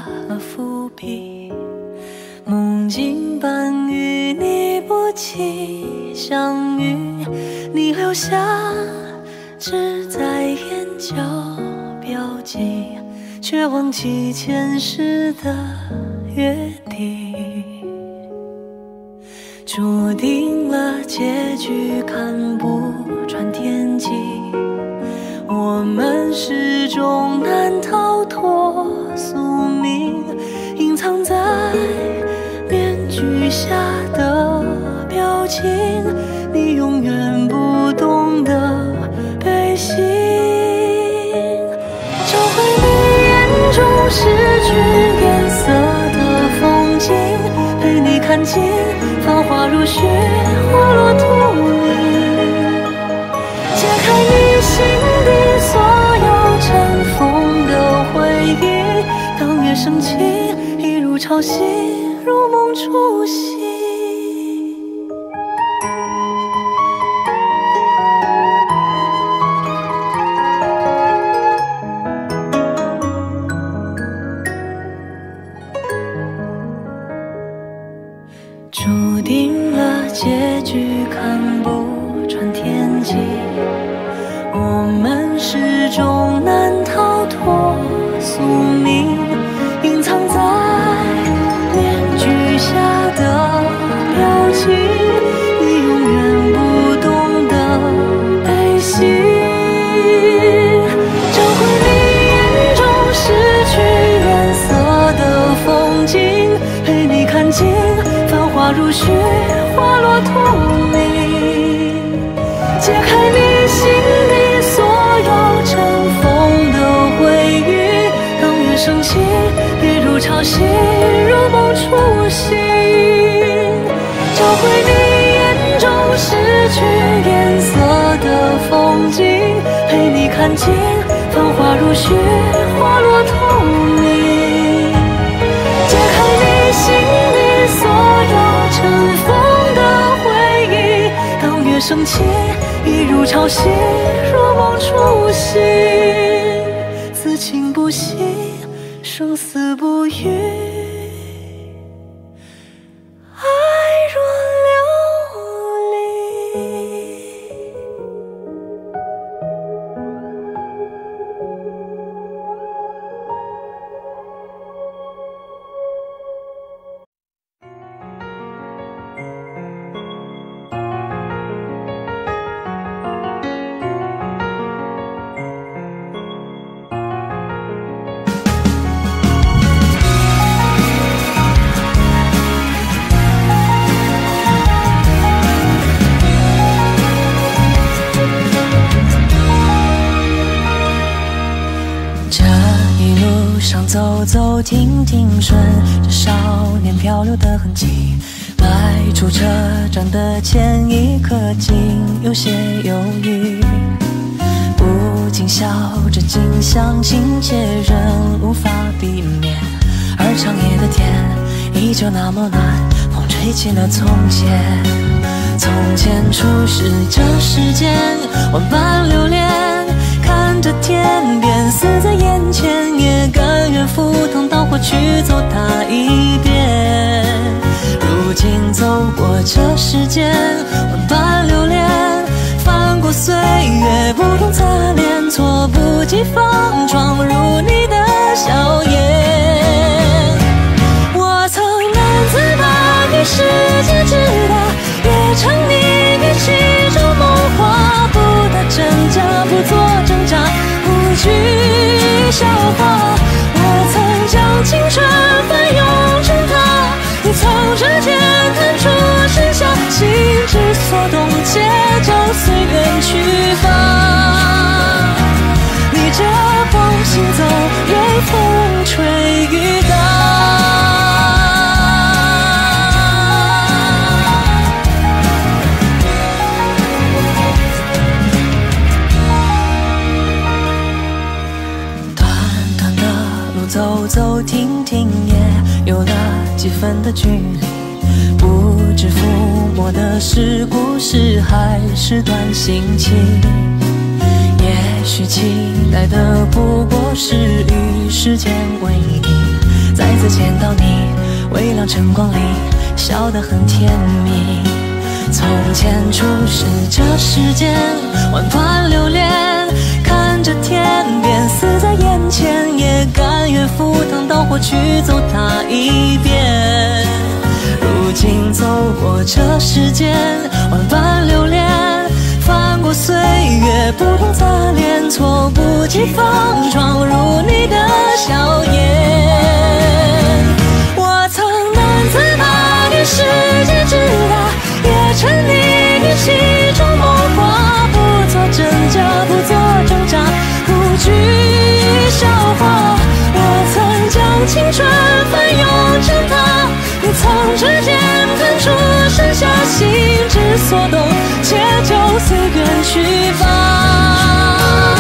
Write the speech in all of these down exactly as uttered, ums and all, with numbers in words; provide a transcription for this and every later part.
伏笔，梦境般与你不期相遇，你留下只在眼角标记，却忘记前世的约定，注定了结局看不穿天际，我们始终难逃脱宿命，隐藏在面具下的表情，你永远不懂得悲喜，找回你眼中失去颜色的风景，陪你看尽繁华如雪，花落土里，解开你心底所有尘封的回忆，当月升起，一如潮汐，如梦初醒。注定了结局看不穿天际，我们始终难逃脱宿命，隐藏在面具下的表情，你永远不懂得悲喜，找回你眼中失去颜色的风景，陪你看尽繁华如雪，花落土里，解开你心底所有尘封的回忆，当月升起，一如潮汐，如梦初醒，找回你眼中失去颜色的风景，陪你看尽繁华如雪，花落土里，解开你心底所有尘封的回忆，当月升起，一如潮汐，如梦初醒，此情不息，生死不渝，爱若琉璃。走走停停，顺着少年漂流的痕迹，迈出车站的前一刻，竟有些犹豫，不禁笑着，竟相亲切，仍无法避免。而长夜的天依旧那么暖，风吹起了从前。从前初识这世间，万般流连，看着天边死在眼前，也甘愿赴汤蹈火去走它一遍。如今走过这世间，万般流连，翻过岁月，不懂擦脸，措不及防闯入你的笑颜。我曾难自拔，与世界之大，越沉溺于其中梦话，不打真假，不做挣扎，不惧笑话。我曾将青春翻涌成她，你从指尖弹出盛夏，心之所动，且就随缘去吧。逆着风行走，任风吹雨打。走走停停，也有了几分的距离，不知抚摸的是故事，还是段心情。也许期待的不过是与时间为赢，在次见到你，微亮晨光里笑得很甜蜜。从前初识这世间，万般流连，看着天边死在眼前，也甘愿赴汤蹈火去走它一遍。如今走过这世间，万般流连，翻过岁月不同擦脸，猝不及防闯入你的笑颜。我曾难自拔于世界之大，也沉溺于其中梦话，不做挣扎，不做挣扎，不惧笑话。我曾将青春翻涌成她，你曾指尖弹出剩下心之所动，且就随缘去吧。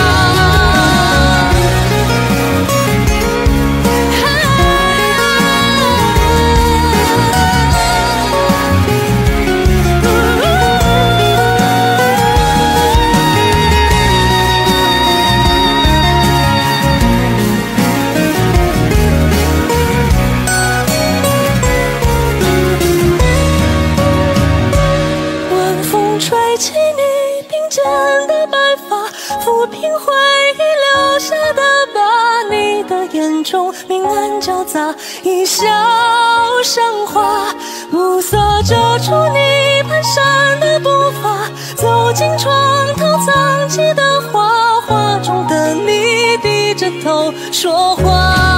抚平回忆留下的疤，你的眼中明暗交杂，一笑生花。暮色遮住你蹒跚的步伐，走进床头藏起的画，画中的你低着头说话。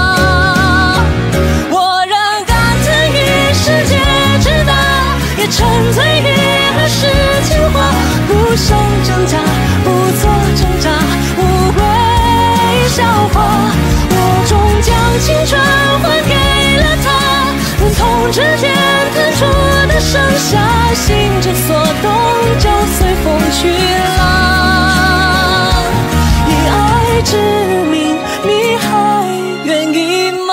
我仍甘愿于世界之大，也沉醉于儿时情话，不想挣扎，不做挣扎，无谓笑话。我终将青春还给了他，忍痛指尖弹出的剩下，心之所动就随风去啦。以爱之名，你还愿意吗？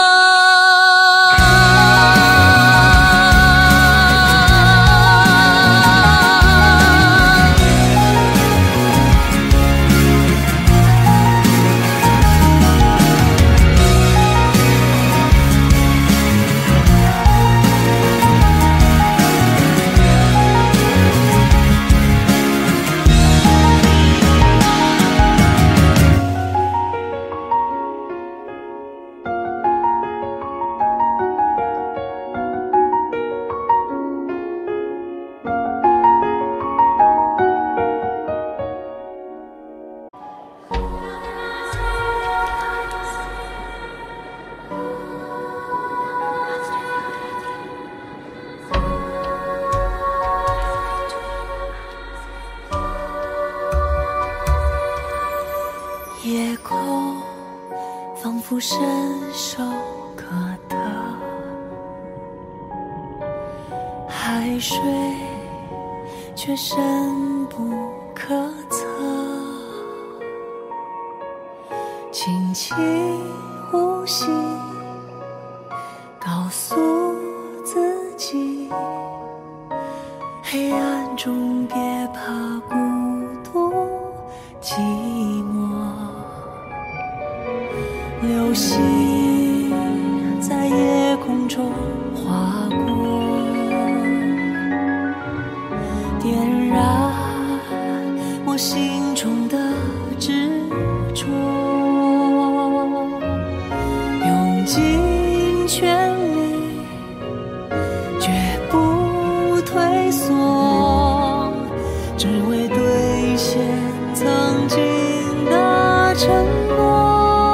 夜空仿佛伸手可得，海水却深不可测。轻轻呼吸，告诉自己，黑暗中别怕孤独寂寞。流星在夜空中划过，点燃我心中的执着，用尽全力，绝不退缩，只为兑现曾经的承诺。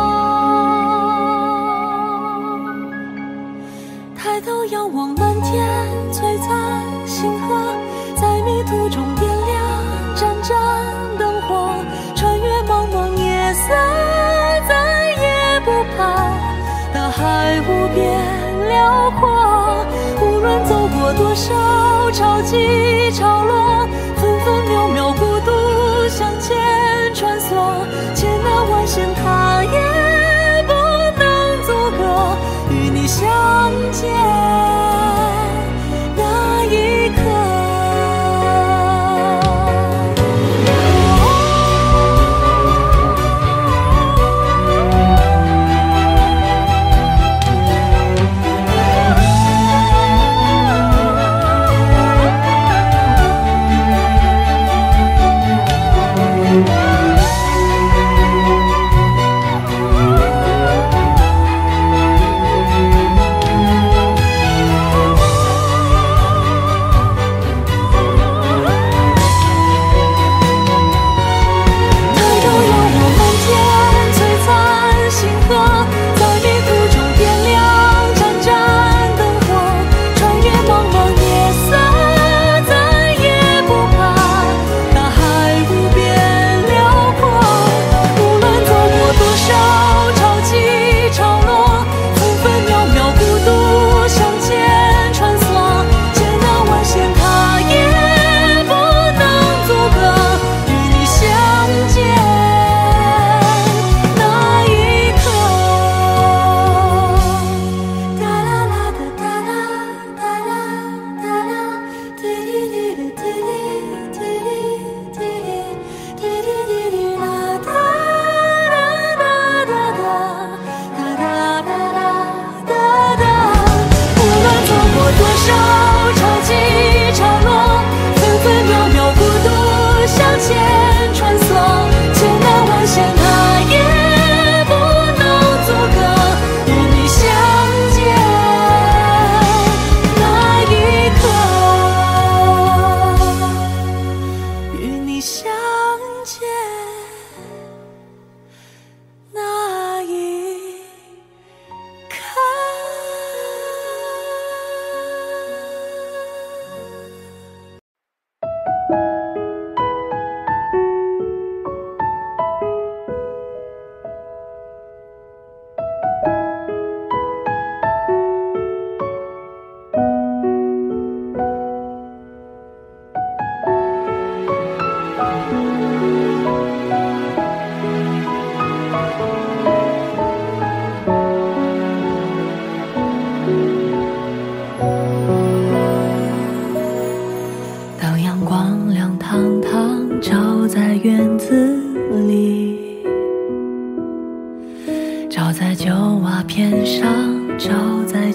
抬头仰望漫天璀璨星河，在迷途中点亮盏盏灯火，穿越茫茫夜色，再也不怕大海无边辽阔。无论走过多少潮起潮落，分分秒秒孤独向前穿梭，千难万险它也不能阻隔与你相见那一刻。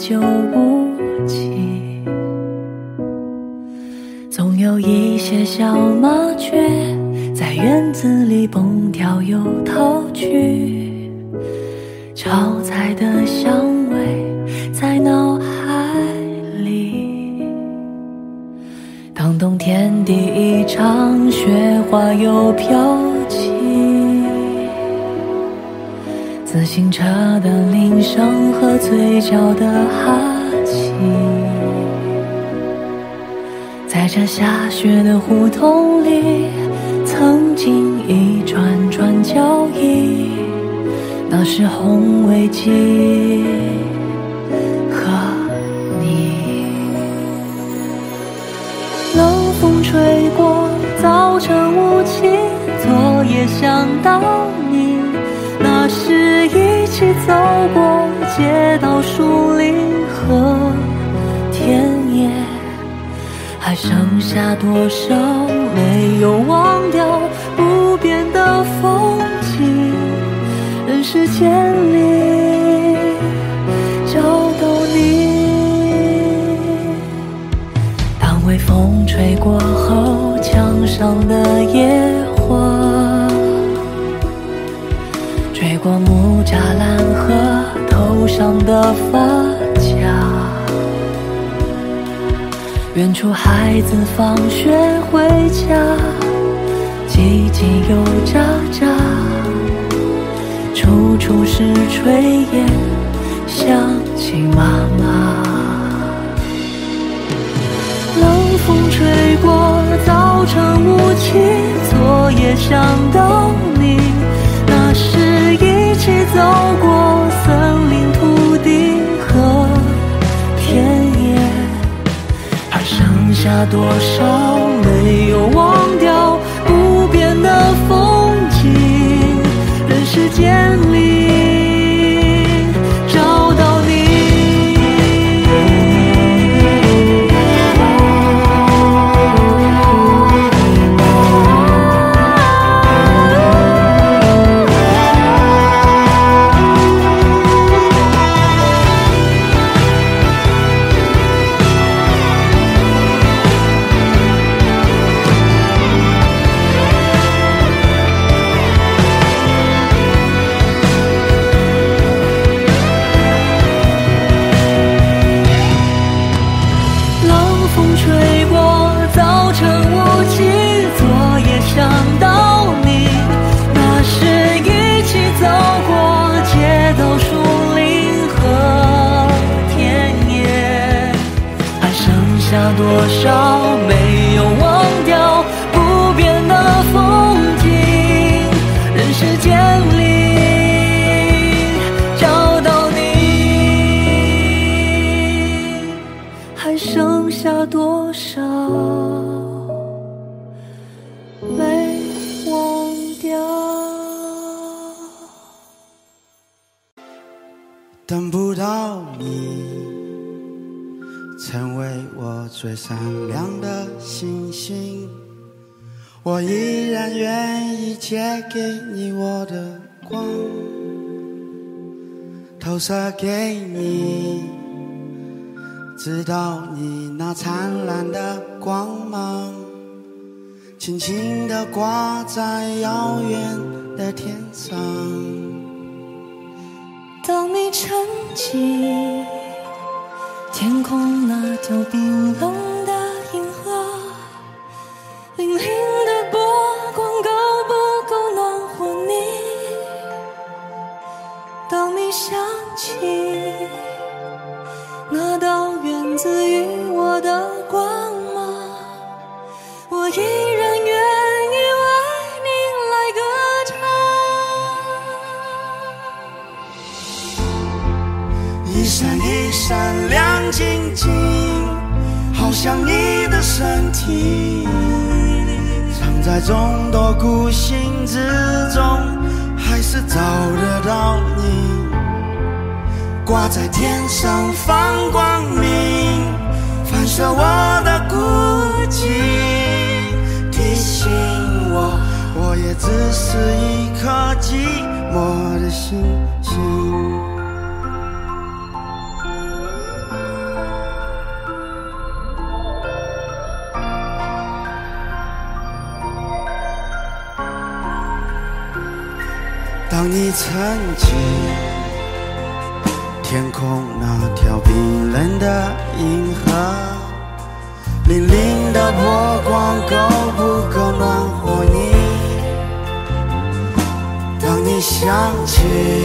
久无期。总有一些小麻雀在院子里蹦跳又逃去，炒菜的香味在脑海里。当冬天第一场雪花又飘起，自行车的铃声和嘴角的哈气，在这下雪的胡同里，曾经一串串脚印，那是红围巾和你。冷风吹过，早晨雾气，昨夜想到你，那是一起走过街道、树林和田野，还剩下多少没有忘掉不变的风景？人世间里找到你。当微风吹过后，墙上的野花吹过木栅栏和头上的发卡，远处孩子放学回家，叽叽又喳喳，处处是炊烟，想起妈妈。冷风吹过，早晨雾气，昨夜想到你，那是一起走过森林、土地和田野，还剩下多少没有忘掉不变的风景？人世间里找到你。多少没有忘掉不变的风景？人世间里找到你，还剩下多少没忘掉？ 等不到你，成为我最闪亮的星星，我依然愿意借给你我的光，投射给你，直到你那灿烂的光芒轻轻地挂在遥远的天上。 当你沉寂，天空那头冰冷的银河，粼粼的波光够不够暖和你？当你想起那道源自于我的光芒，我依然愿意为你来歌唱。一闪一闪亮晶晶，好像你的身体，藏在众多孤星之中，还是找得到你。挂在天上放光明，反射我的孤寂，提醒我，我也只是一颗寂寞的星星。 当你沉浸天空那条冰冷的银河，粼粼的波光够不够暖和你？当你想起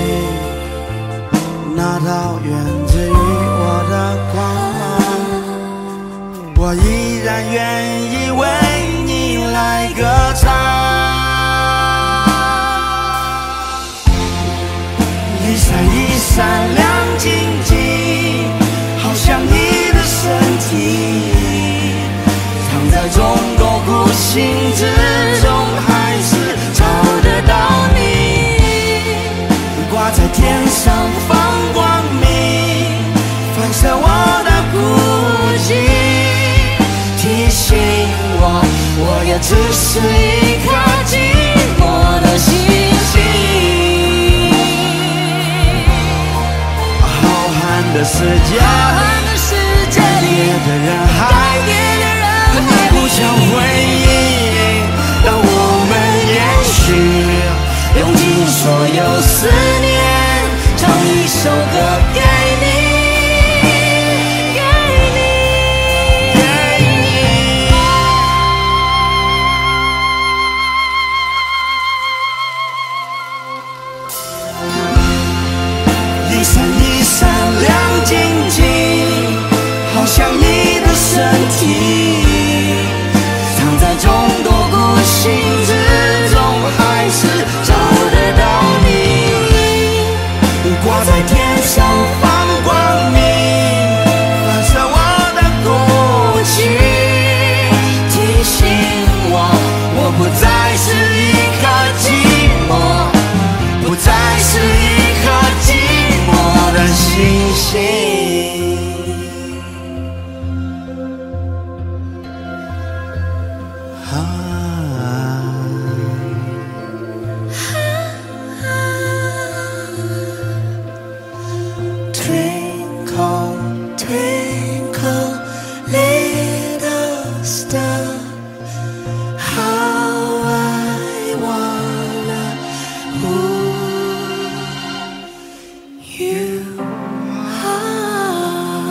那道源自于我的光芒，我依然愿意为你来歌唱。一闪一闪亮晶晶，好像你的身体藏在众多孤星之中，还是找得到你。挂在天上放光明，反射我的孤寂，提醒我，我也只是一颗寂寞的星星。的世界，改变的人海，你不想回应，让我们延续，用尽所有思念，唱一首歌给你，给你，给你。一闪一闪亮晶晶，好像你的身体藏在众多孤星之中，还是找得到你。挂在天上放光明，反射我的孤寂，提醒我，我不再是一颗寂寞，不再是一颗寂寞的星星。Twinkle, twinkle, little star, how I wanna hold you are.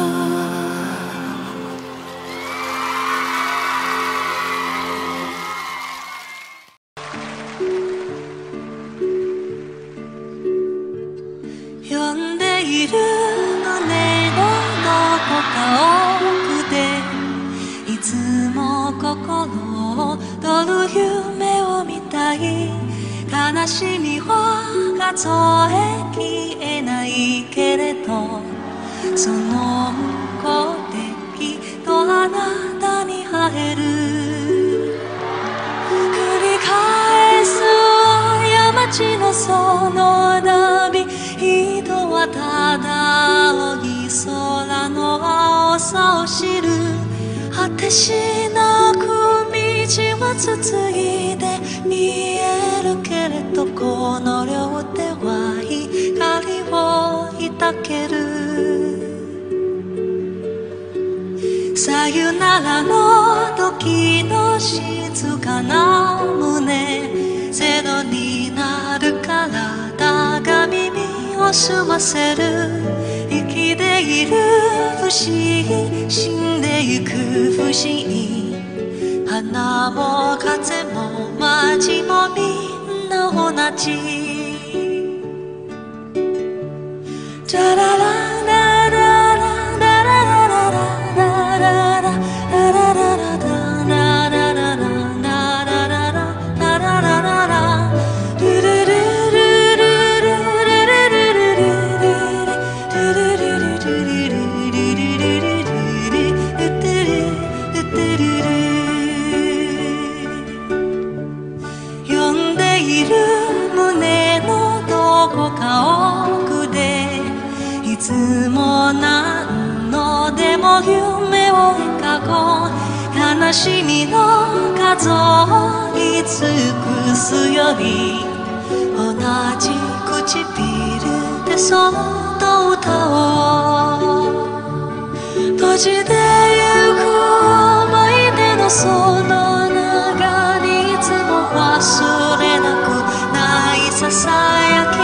呼んでいる胸のどこか奥で、いつも心を躍る夢を見たい。悲しみは数えきれないけれど、その向こうできっとあなたに会える。繰り返す過ちのその旅、人はただ青い空の青さを知る。果てしなく道は続いて見えるけれど、この両手は光を抱ける。さよならの時の静かな胸、ゼロになる体が耳を澄ませる。生きている不思議、死んでゆく不思議、花も風も街もみんな同じ。チャララララララララララララララいつも何度でも夢を描こう。悲しみの数を言い尽くすより、同じ唇でそっと歌おう。閉じてゆく思い出のその中に、いつも忘れなくないささやき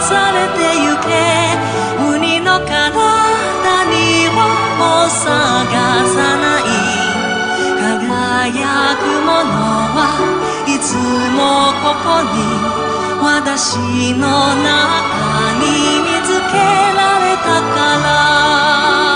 されてゆけ海の彼方にはもう探さない輝くものはいつもここに私の中に見つけられたから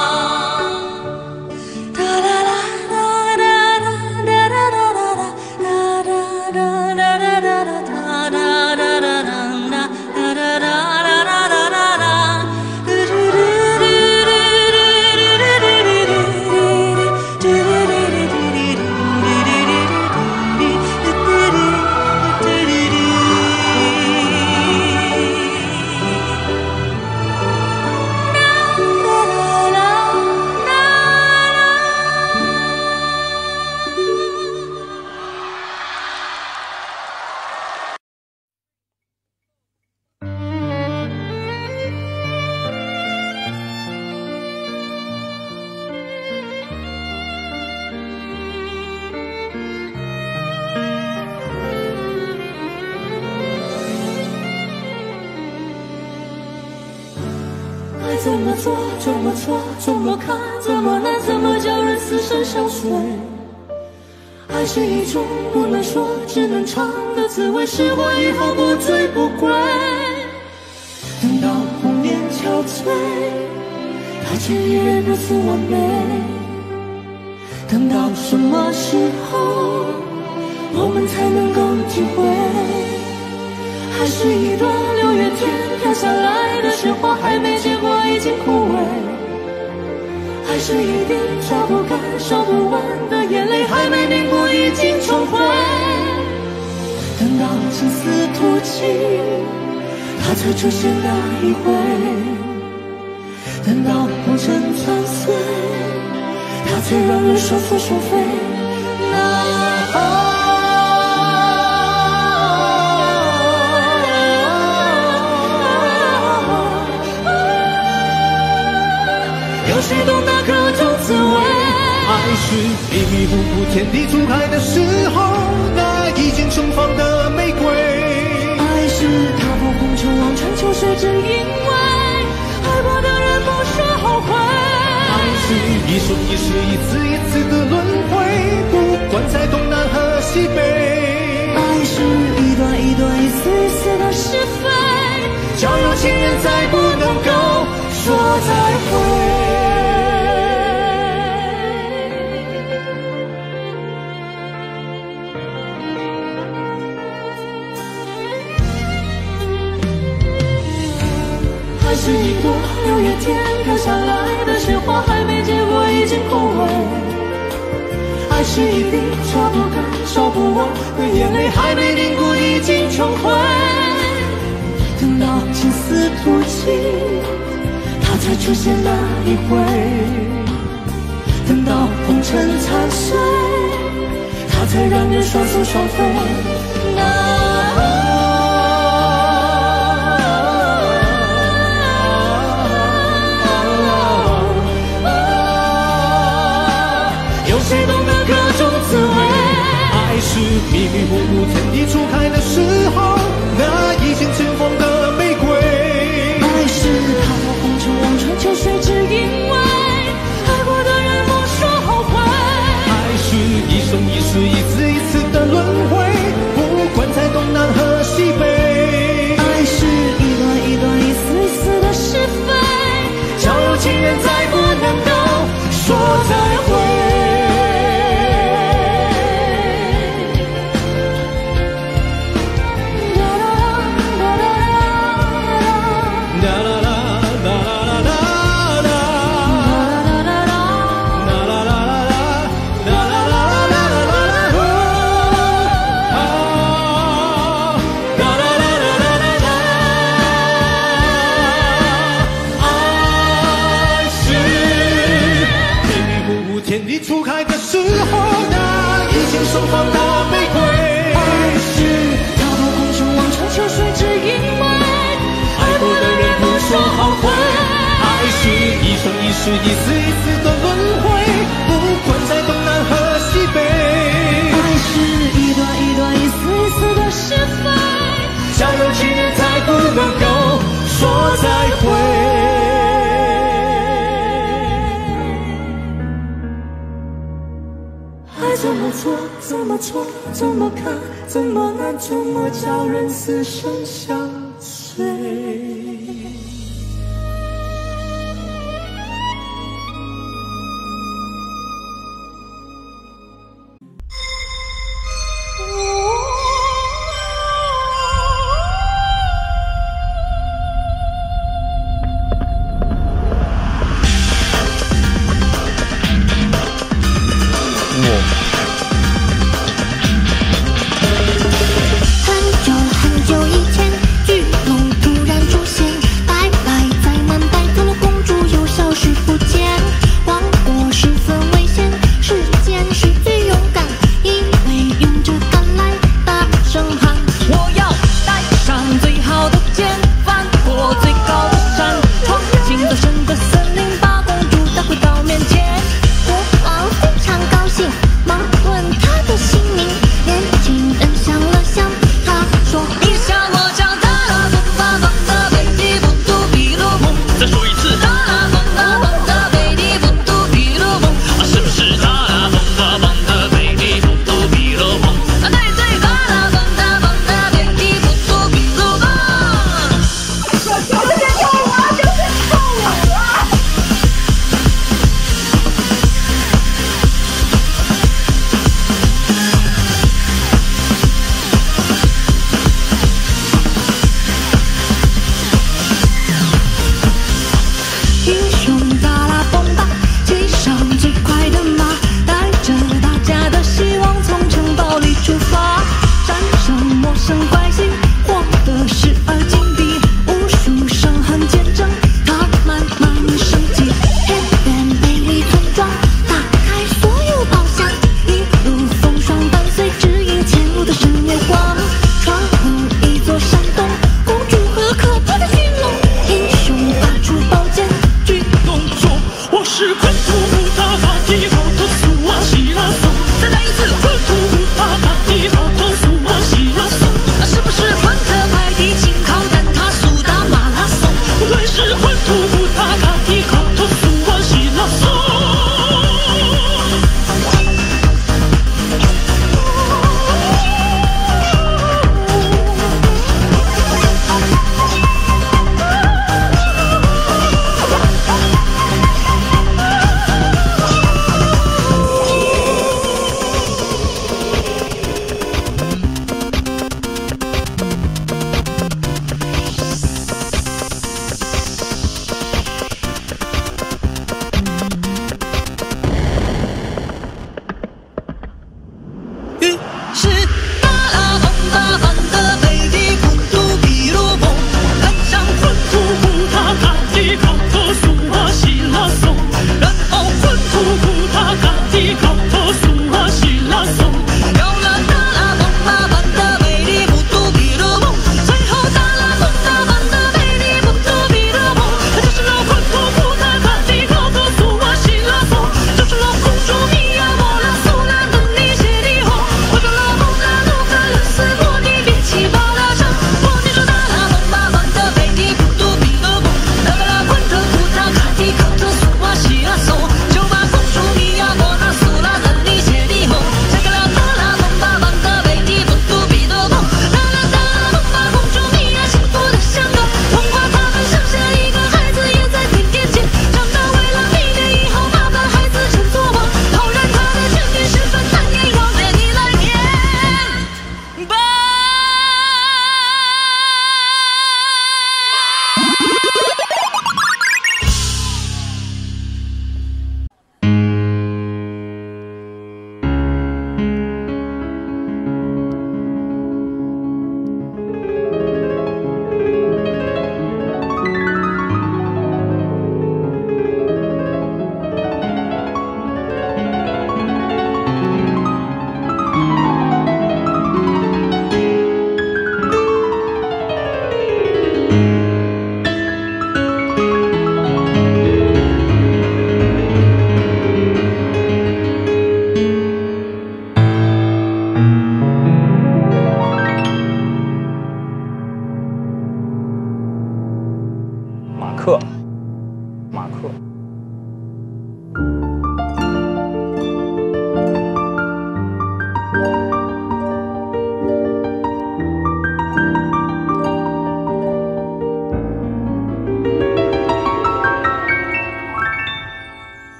怎么做，怎么错，怎么看，怎么难，怎么叫人死生相随？爱是一种不能说，只能尝的滋味，是我以后不醉不归。等到红颜憔悴，它却依然如此完美。等到什么时候，我们才能够体会？还是一朵六月天飘下来的雪花，还没结果已经枯萎。还是一滴抓不干收不完的眼泪，还没凝固已经重回。等到青丝吐尽，它才出现那一回。等到红尘残碎，它才让人双宿双飞。那啊有谁懂得各种滋味？ 爱是迷迷糊糊天地初开的时候，那已经盛放的玫瑰。 爱是踏破红尘望穿秋水，只因为爱过的人不说后悔。 爱是一生一世一次一次的轮回，不管在东南和西北。 爱是一段一段一丝一丝的是非， 交有情人再不能够说再会。 还是一朵六月天飘下来的雪花，还没结果已经枯萎。爱是一滴抓不干收不完的眼泪，还没凝固已经重回。等到青丝吐尽，它才出现那一回。等到红尘残碎，它才让人双宿双飞。那谁懂得各种滋味？ 爱是迷迷糊糊天地初开的时候，那已经盛放的玫瑰。 爱是踏破红尘望穿秋水，只因为爱过的人不说后悔。 爱是一生一世一次一次的轮回，不管在东南和西北。 爱是一段一段一丝一丝的是非， 交有情人再不能够说再会。天地初开的时候，那已经盛放的玫瑰。 爱是踏破红尘望穿秋水，只因为爱过的人不说后悔。 爱是一生一世一次一次的轮回，不管在东南和西北。 爱是一段一段一丝一丝的是非， 交有情人才不能够么错，怎么看，怎么难，怎么叫人死生相随？ 很久很久以前，巨龙突然出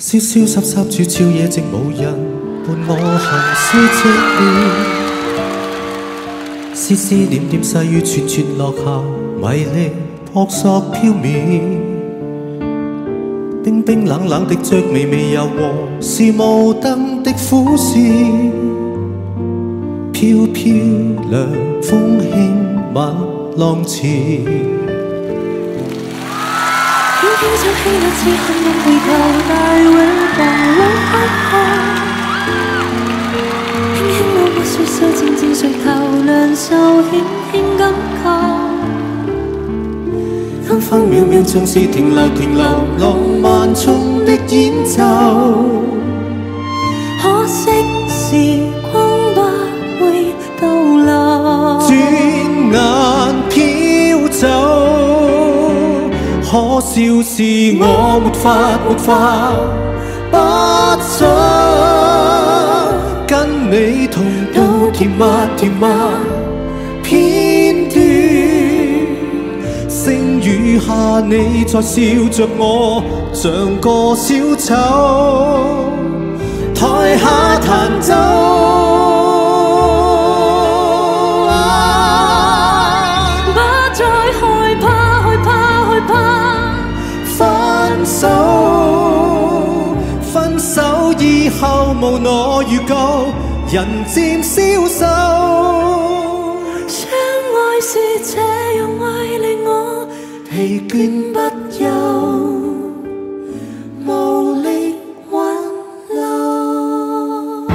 消消濕濕處照夜靜無人伴我行消寂寥，絲絲點點細雨串串落下，迷離撲朔飄渺，冰冰冷冷滴着微微柔和，是無燈的苦笑，飄飄涼風輕吻浪潮。 偏偏想起那次幸運回頭，大會狂浪開口，輕輕摸摸雪手，靜靜垂頭，兩手輕輕緊扣， 分分秒秒像是停留停留，浪漫中的演奏。 可惜時光不會逗留， 轉眼飄走。可笑是我沒法沒法不想跟你同到甜蜜甜蜜片段，星雨下你在笑着我，像個小丑台下彈奏。分手以後無我預告，人漸消瘦。 相愛是這樣愛令我疲倦不休，無力挽留。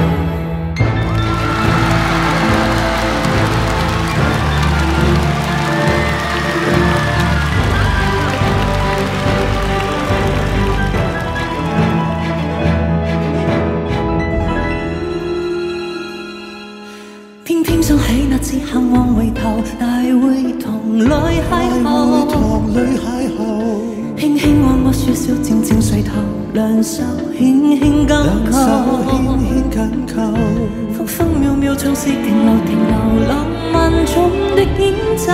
偏偏想起那次幸往回頭，大會堂裏邂逅，輕輕按我雪橇，靜靜垂頭，兩手輕輕緊扣，分分秒秒像是停留停留，浪漫中的演奏。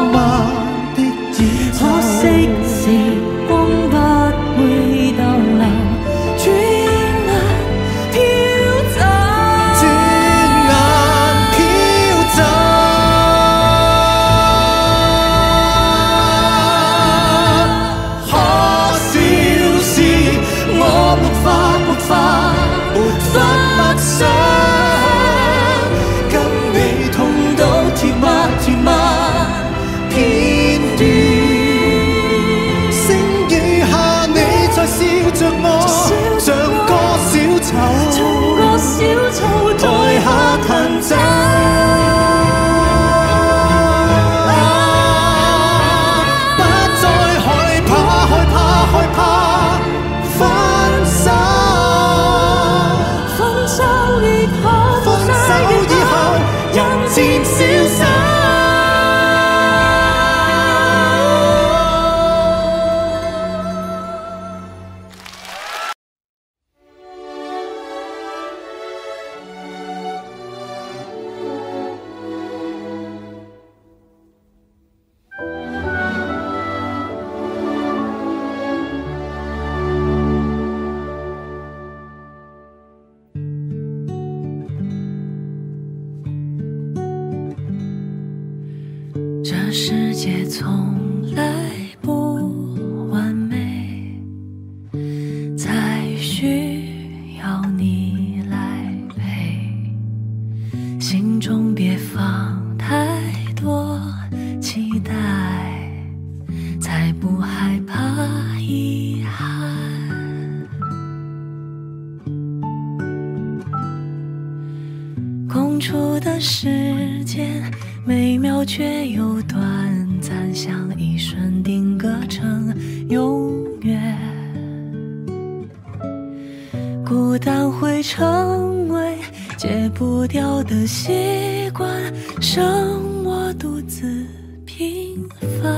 可惜時光不會逗留，轉眼飄走。 想跟你痛到甜蜜甜蜜片段，星雨下你在笑着我，像個小丑台下彈奏。漸消瘦。 这世界从来不完美，才需要你来陪，心中别放太多期待，才不害怕遗憾。空出的时间美妙却又短暂，像一瞬定格成永远。孤单会成为戒不掉的习惯，剩我独自平凡。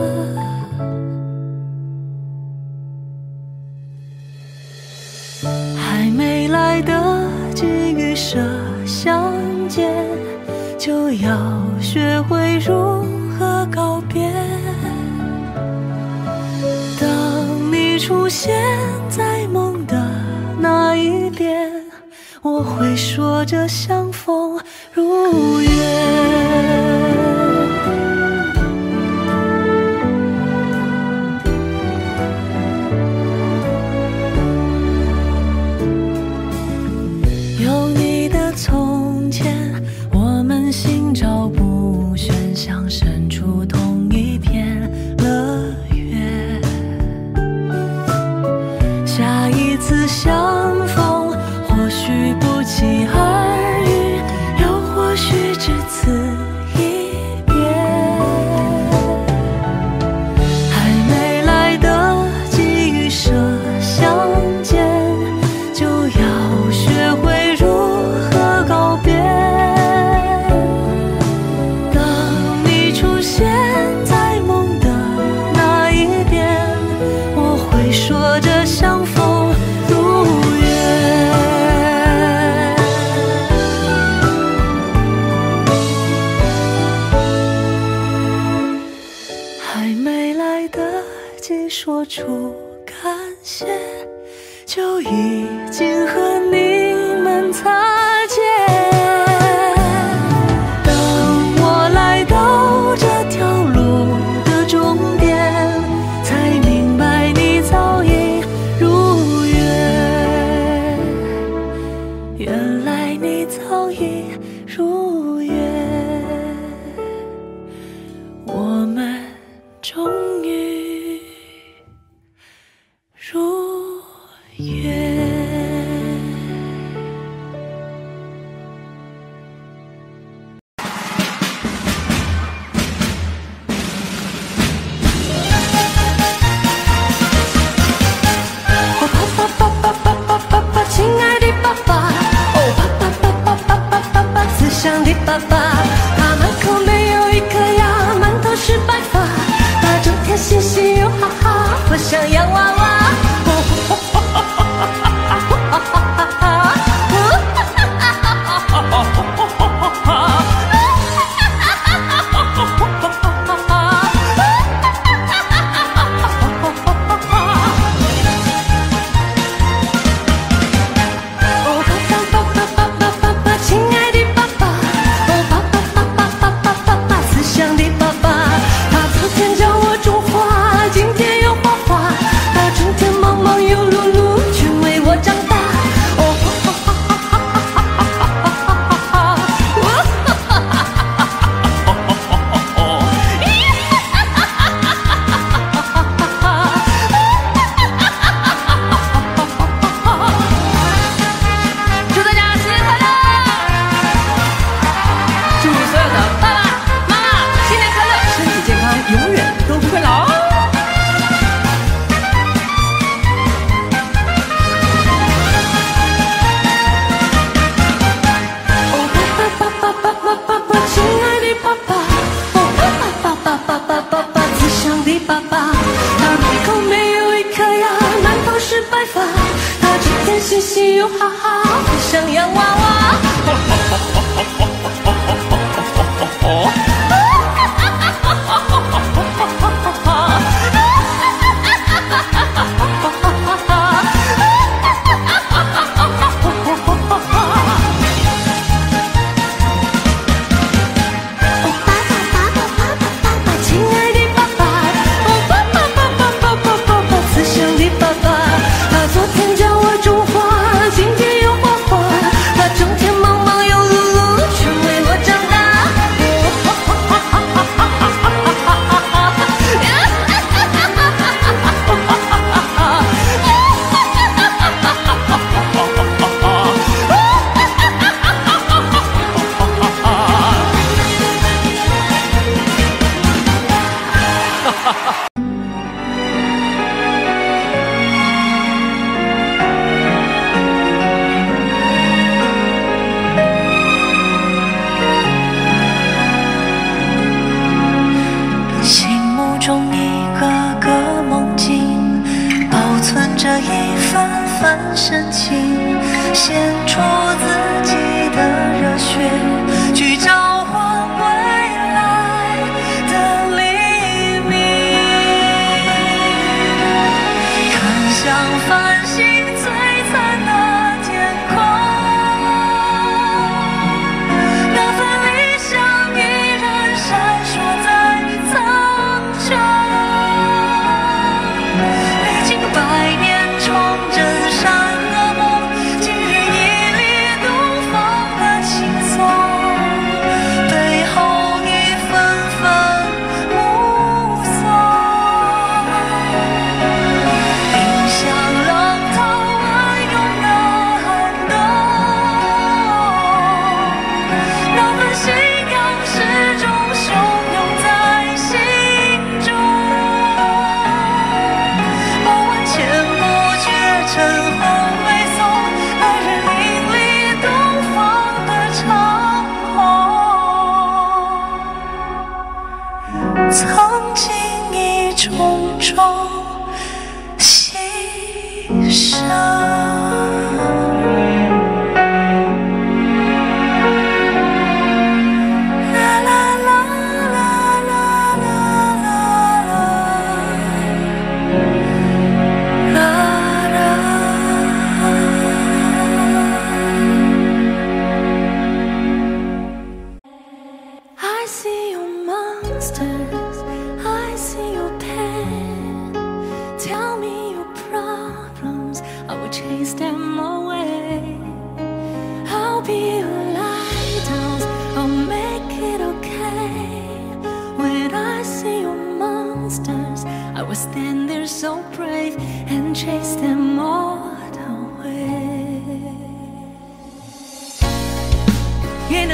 还没来得及预设相见，就要学会如何告别。当你出现在梦的说着相逢如约。有你的从前，我们心照不宣，想身处同一片乐园。下一次相逢，或许不期而遇，又或许只此一别。还没来得及预设相见，就要学会如何告别。当你出现在梦的那一边，我会说着相逢如约。还没来得及说出感谢，就已经和你们擦肩。当我来到这条路的终点，才明白你早已如约。原来你早已如约，我们终于如约。哦，爸爸爸爸爸爸爸爸，亲爱的爸爸，哦，爸爸爸爸爸爸爸爸，慈祥的爸爸，他满口没有一颗牙，满头是白发，他整天嘻嘻又哈哈，活像洋娃娃。嘻嘻又哈哈，活像洋娃娃。今天又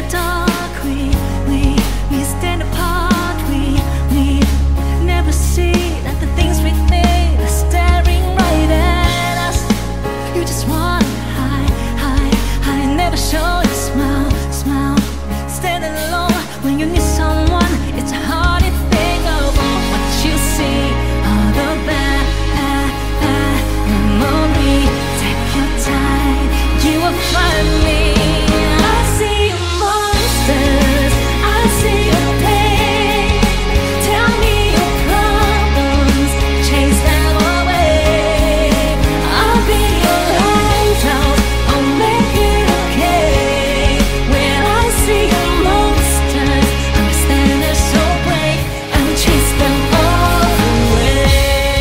dark, we, we, we stand apart. We, we never see that the things we need are staring right at us. You just want to hide, hide, hide, never show your smile, smile. Standing alone when you need someone, it's a hard to think of all what you see. All the bad, bad, bad memories. Take your time, you will find me. I see your monsters, I see your pain. Tell me your problems, chase them away. I'll be your lighthouse, I'll make it okay. When I see your monsters, I'm standing so brave and chase them all away.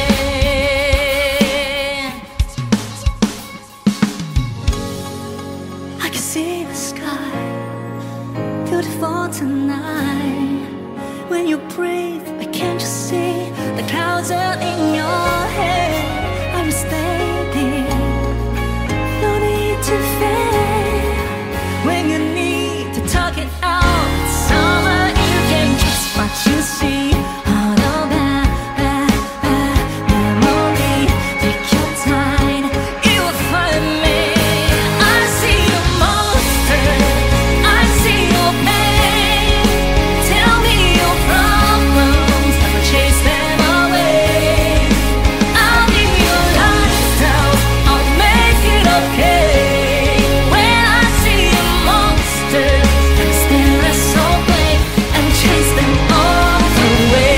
I can see the sky, beautiful tonight. When you breathe, I can't you see the clouds are in your head? I will stay there, no need to fear. When you need to talk it out, summer you can kiss what you see. All the bad, bad, bad memory. Take your time, you will find me. I see your monsters, I see your pain. Tell me your problems, I will chase them away. I'll be your lighthouse, I'll make it okay. When I see your monsters, I'm standing so brave and chase them all away.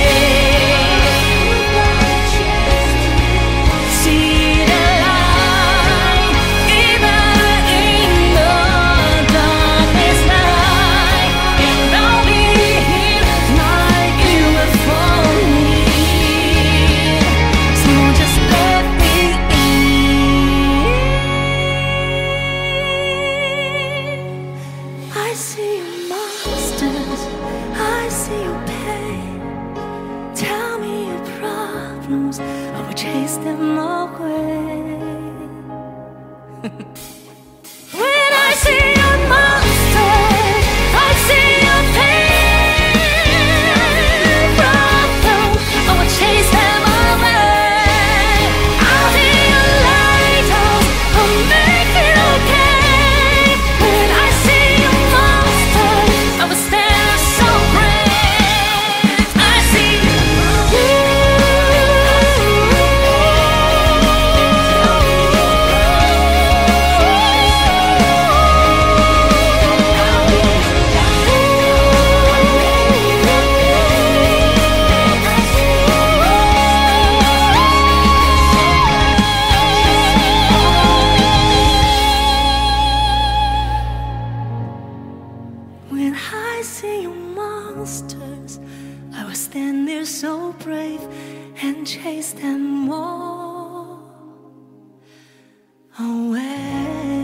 See the light, even in the darkest night, and I'll be here like you were for me. So just let me in. I see your monsters, I see your pain. Tell me your problems, I will chase them away. When I see your monsters, I see your pain. Problems, I will chase them away. I'll be your lighthouse, I'll make it okay. When I see your monsters, I will stand so brave. I see you. When I see your monsters, I will stand there so brave and chase them all away.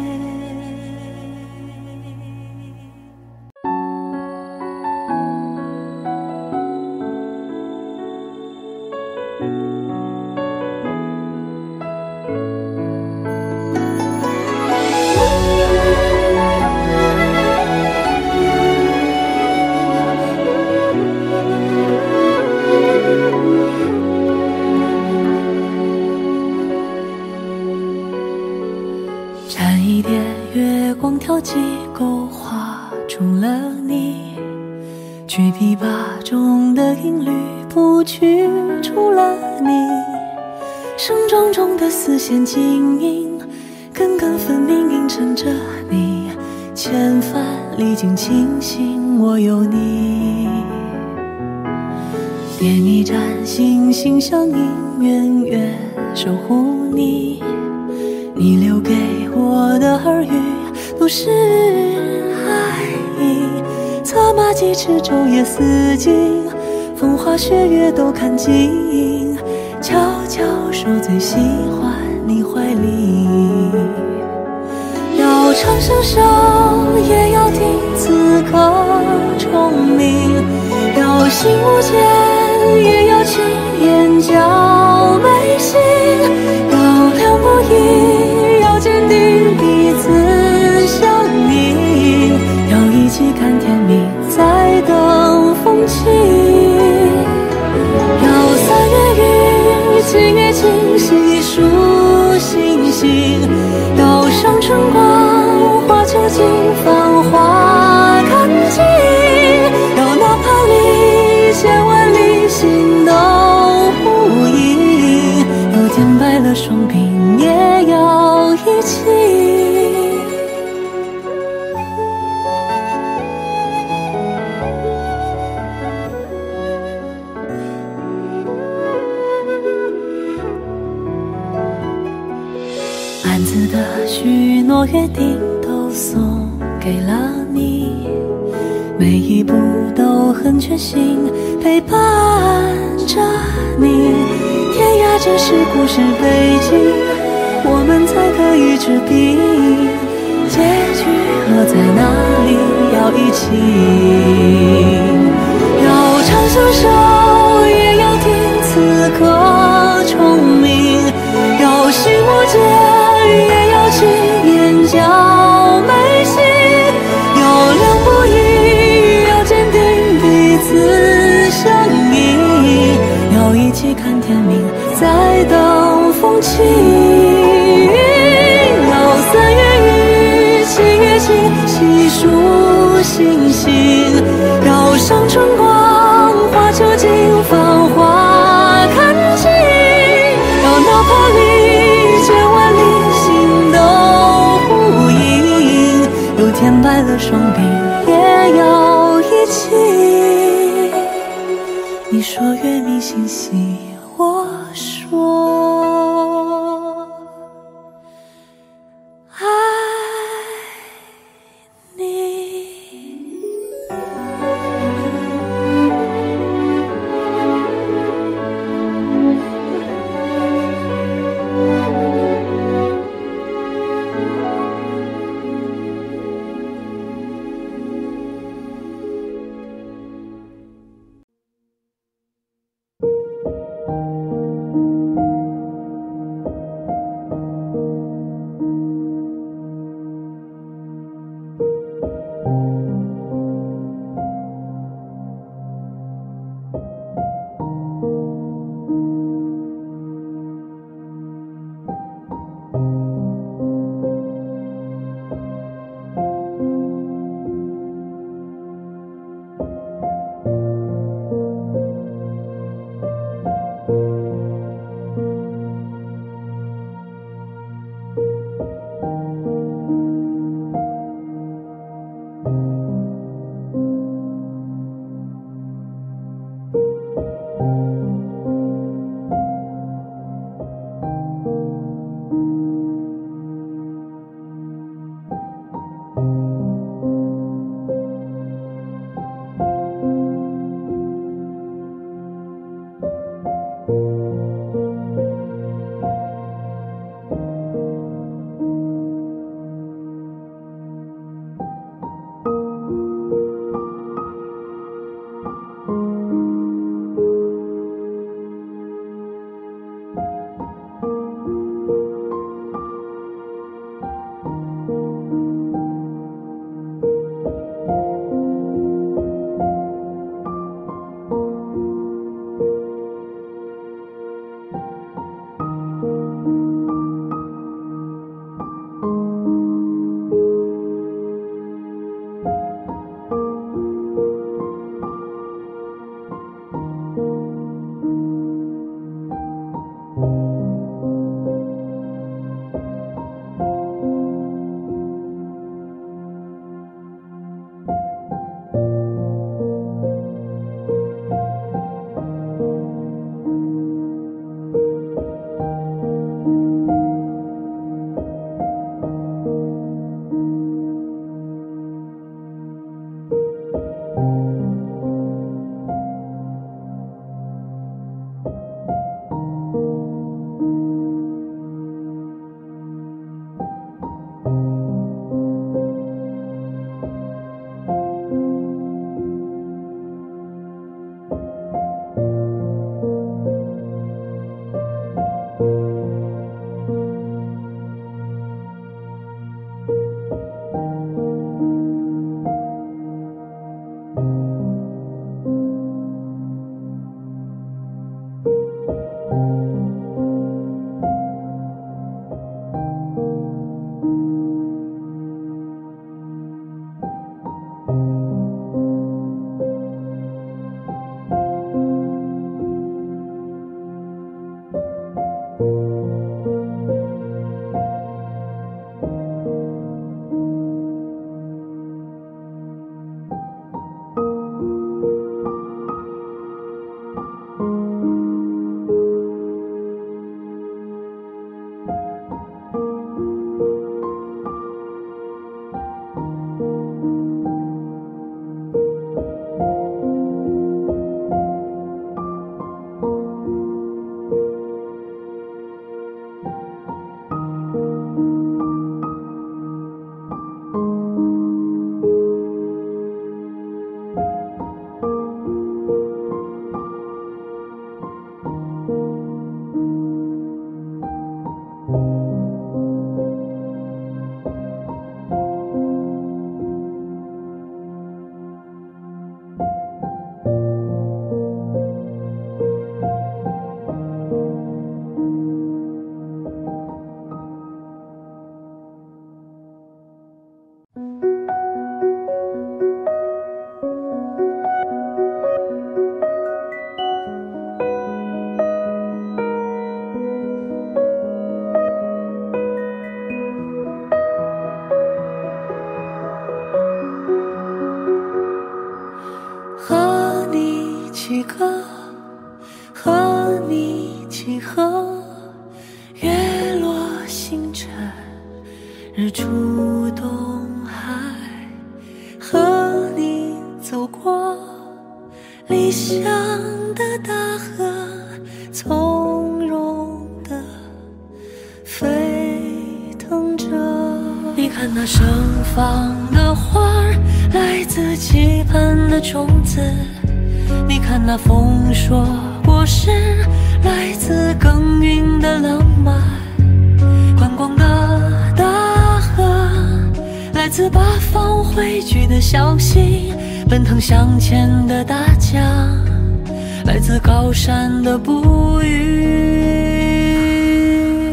沾一点月光挑几勾画出了你，去琵琶中的音律谱曲出了你，声中中的丝线晶莹，根根分明映衬着你，千帆历经清醒我有你，点一盏心心相印，远远守护你，你留给我的耳语都是爱意，策马疾驰昼夜思静，风花雪月都看尽，悄悄守最喜欢你怀里，要长相守也要听此刻虫鸣，要心无间也要亲眼交眉心，要两不疑，要坚定彼此相依，要一起看天月清，细数星星，遥上春光，花秋尽，繁华看尽。要哪怕离千万里，心都无影。有天白了双鬓，也要一起。暗自的许诺约定都送给了你，每一步都很全心陪伴着你。天涯只是故事背景，我们才可以指定结局何在哪里，要一起。要长相守，也要听此刻虫鸣，要心无间，也要亲眼角眉心，要两不疑，要坚定彼此相依，要一起看天明，再等风起。要三月雨，七月晴，细数星星，要上春光，花秋尽，繁华看尽。要哪怕离千万里，心都无影。有天白了双鬓，也要一起。你说月明星稀，我说几个和你几何，月落星辰，日出东海，和你走过理想的大河，从容的飞腾着。你看那盛放的花儿，来自期盼的种子。你看那丰硕果实，来自耕耘的浪漫。宽广的大河，来自八方汇聚的小溪。奔腾向前的大江，来自高山的哺育。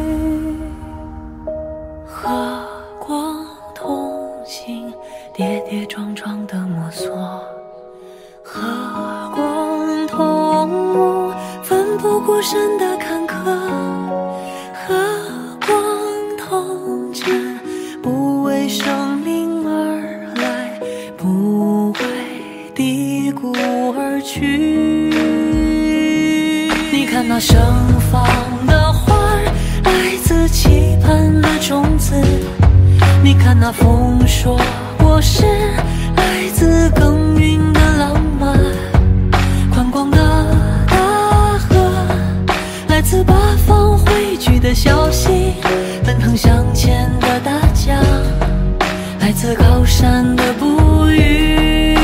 和光同行，跌跌撞撞的摸索，和光同舞，奋不顾身的坎坷，和光同尘，不为生命而来，不为低谷而去。你看那盛放的花儿，来自期盼的种子。你看那丰硕果实，来自耕耘的浪漫。宽广的大河，来自八方汇聚的小溪。奔腾向前的大江，来自高山的哺育。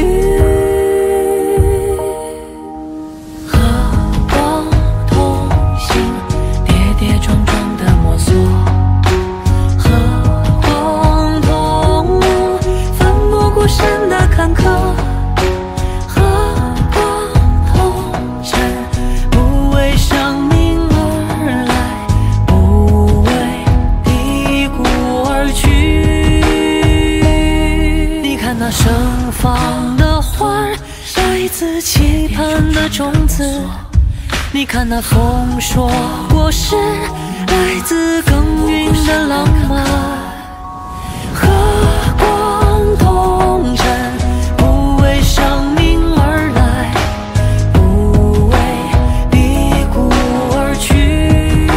和光同行，跌跌撞撞的摸索，和光同舞，奋不顾身的坎坷，和光同尘，不为生命而来，不为低谷而去。你看那盛放的花儿，来自期盼的种子。你看那丰硕果实，来自耕耘的浪漫。和光同尘，不为生命而来，不为低谷而去。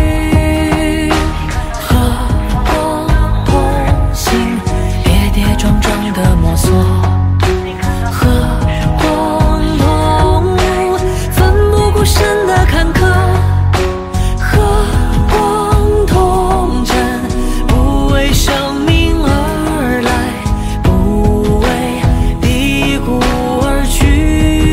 和光同行，跌跌撞撞的摸索，和光同舞，奋不顾身的坎坷，和光同尘，不为生命而来，不为低谷而去。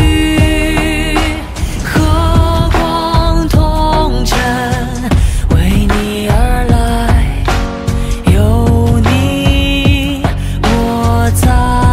和光同尘，为你而来，有你我在。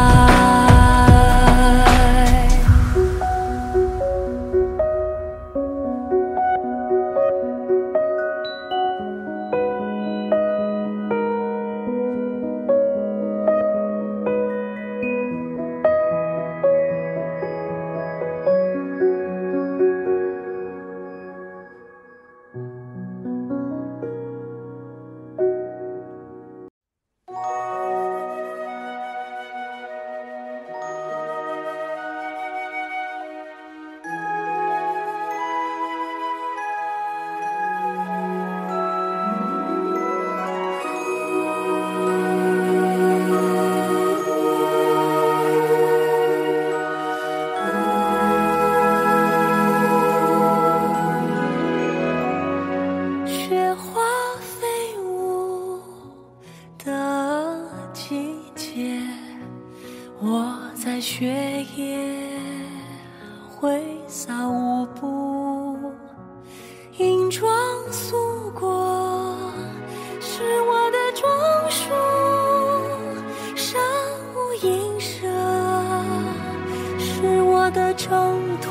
雪花飞舞的季节，我在雪夜挥洒舞步，银装素裹是我的装束，山无映射是我的征途。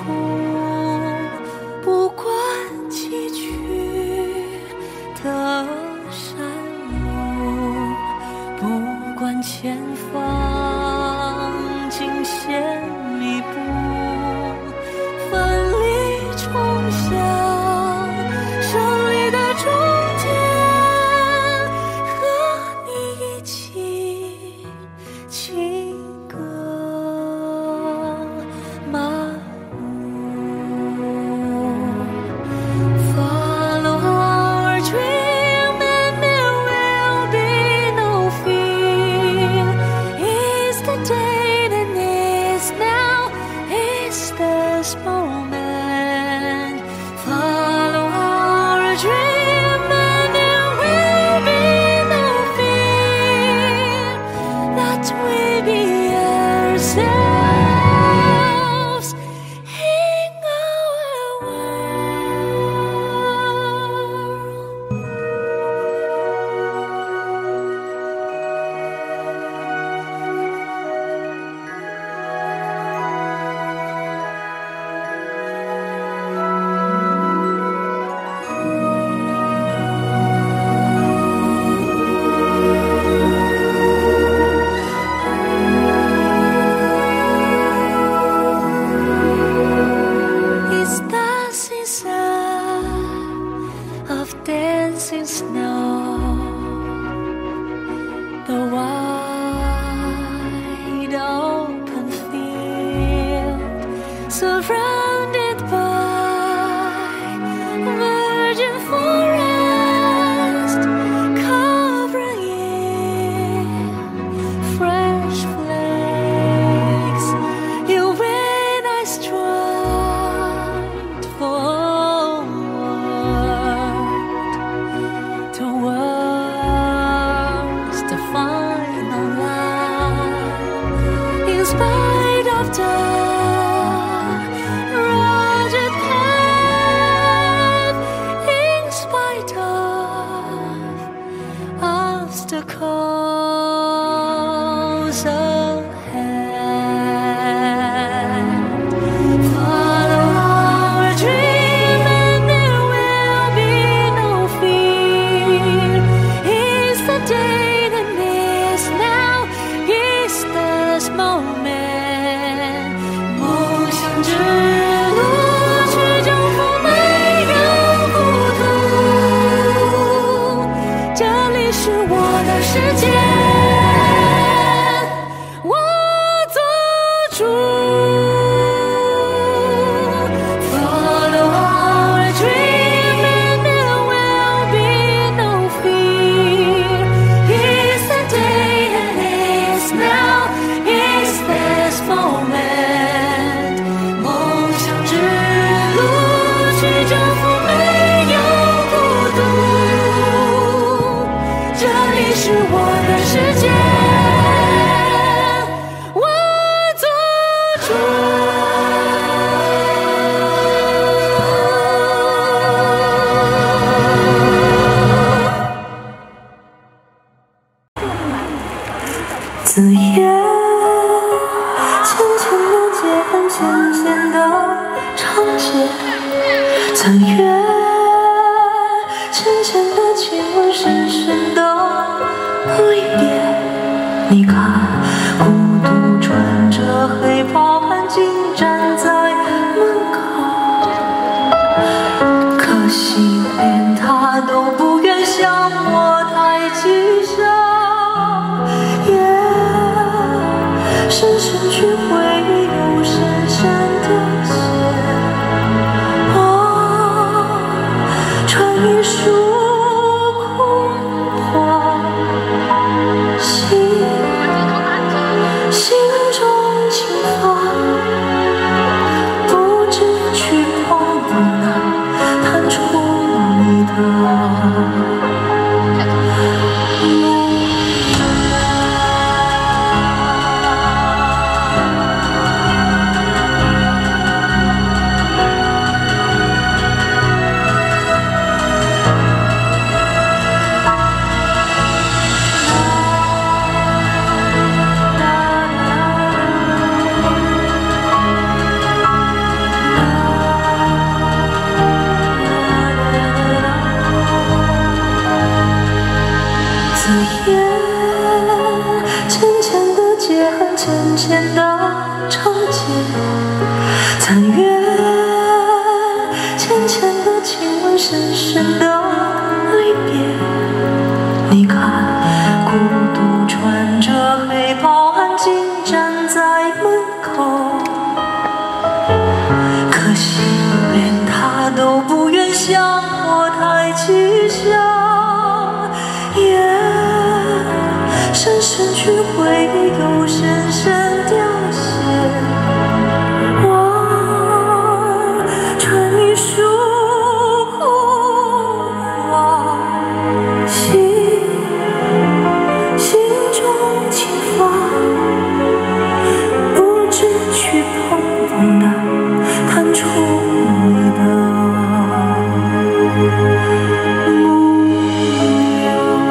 不管崎岖的山路，不管前方惊险密布，奋力冲向胜利的终点，和你一起轻歌，漫主。Follow our dream and there will be no fear. Is the day and is now, is this moment. 梦想之路去征服没有孤独，这里是我的世界。子夜，浅浅的街，浅浅的长街，残月，浅浅的亲吻，深深的离别。你看，孤独穿着黑袍，安静站在门口，可惜连他都不愿向我抬起手。深深去会有深深的线，啊，穿一束空花，心心中情发，不知去碰不能弹出你的。浅浅的长街，残月，浅浅的亲吻，深深的离别。你看，孤独穿着黑袍，安静站在门口，可惜连他都不愿向我抬起手，也深深去会有深深凋谢。我穿一束红花，心心中情发，不知去碰不能弹出你的模样。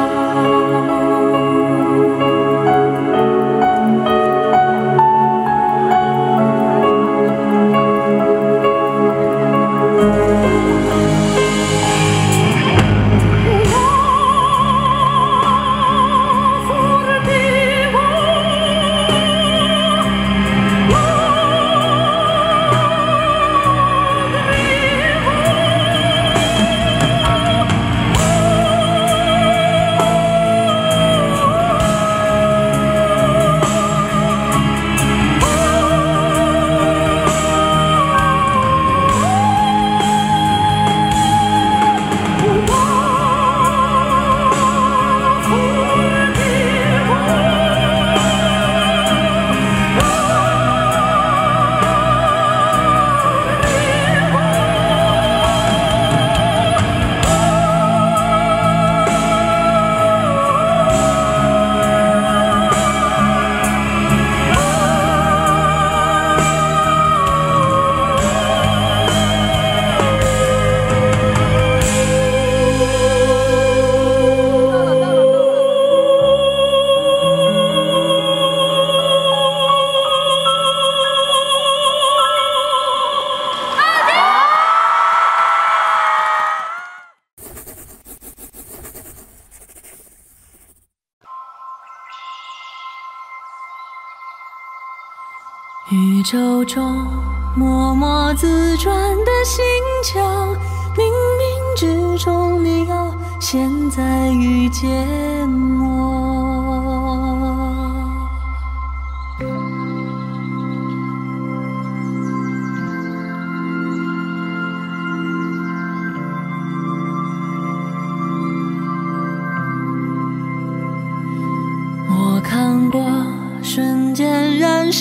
宇宙中默默自转的心墙，冥冥之中你要现在遇见我。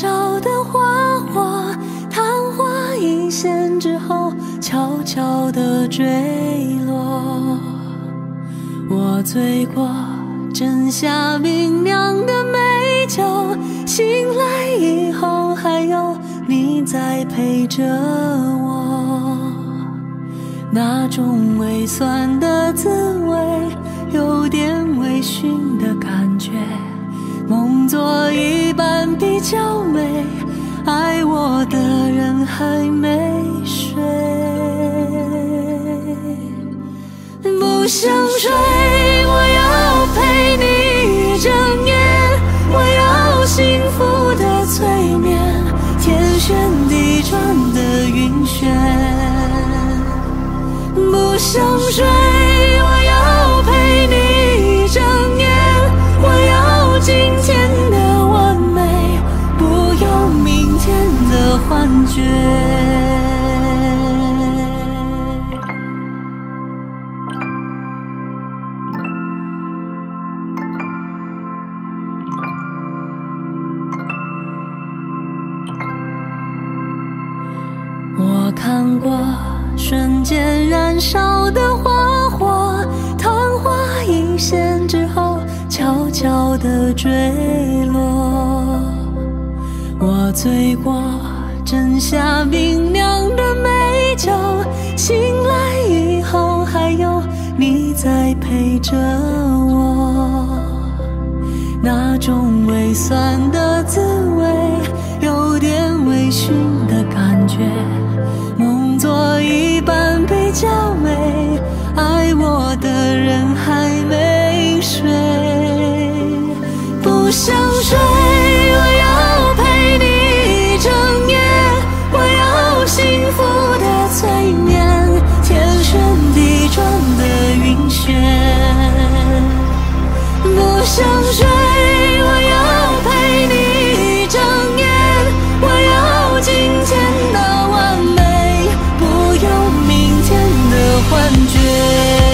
烧的花火，昙花一现之后悄悄地坠落。我醉过斟下明亮的美酒，醒来以后还有你在陪着我。那种微酸的滋味，有点微醺的感觉，梦作一般比较美，爱我的人还没睡。不想睡，我要陪你一整夜，我要幸福的催眠，天旋地转的晕眩。不想睡，我要陪你一整夜，我要今天的完美，不要明天的幻觉。我看过瞬间燃烧的花火，昙花一现之后悄悄地坠落。我醉过斟下明亮的美酒，醒来以后还有你在陪着我。那种微酸的滋味，有点微醺的感觉，梦作一般比较美，爱我的人还没睡。不想睡，我要陪你一整夜，我要幸福的催眠，天旋地转的晕眩。不想睡，我要陪你一整夜，我要今天的完美，不要明天的幻觉。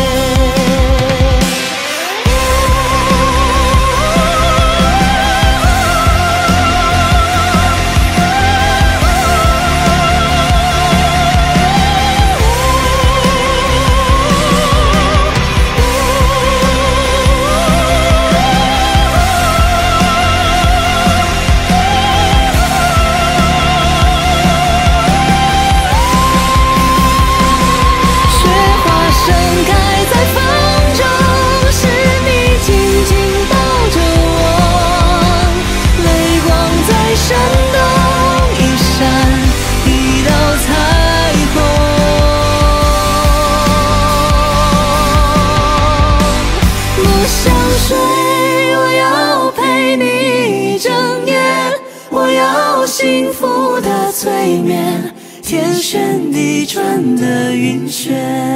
幸福的催眠，天旋地转的晕眩。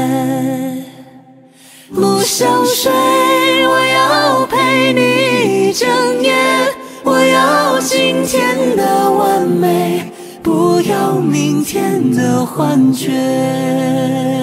不想睡，我要陪你一整夜，我要今天的完美，不要明天的幻觉。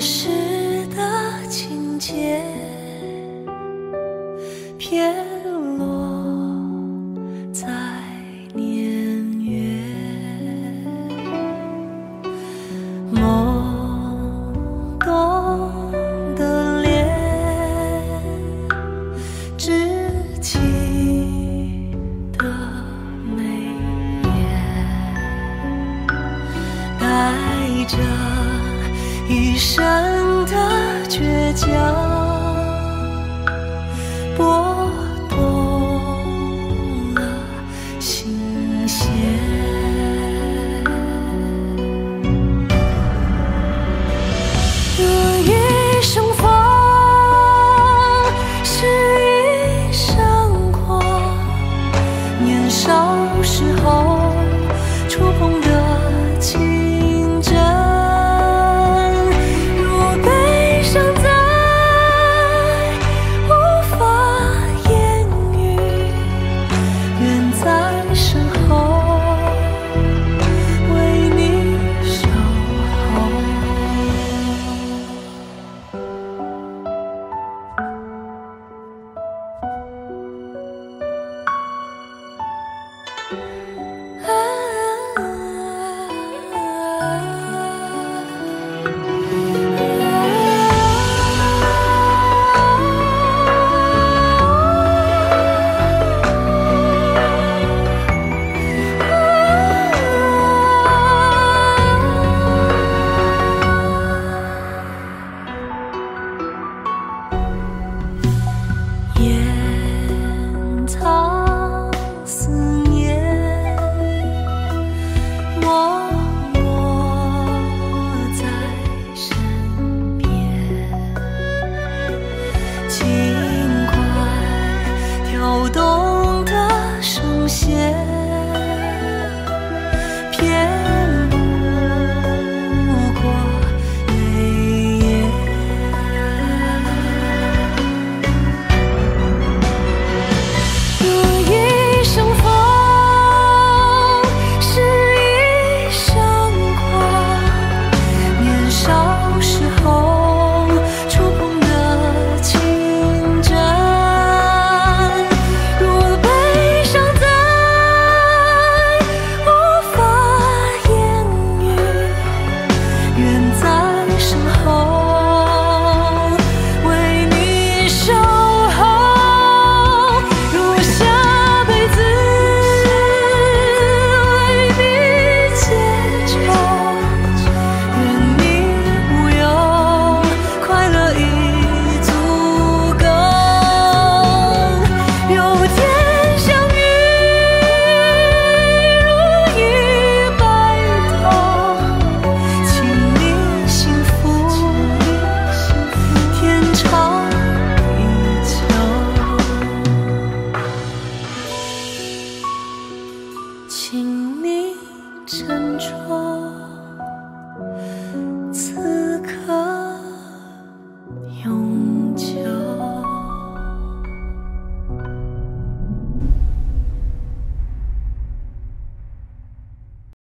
时的情节偏落在年月，懵懂的脸，稚气的眉眼，带着一生的倔强，拨动了心弦。这一生风是一生光，年少时候触碰的情真，如悲伤在无法言语，远在身后为你守候。掩藏思念，默默在身边，轻快跳动的声线，骗不过泪眼。这一生风是一生光，年少时候触碰的情真，如悲伤在无法言语，远在身后为你守候。如下辈子为你结仇，愿你无忧，快乐已足够。有天相遇如一白头，请你幸福，天长地久。请你珍重此刻永久。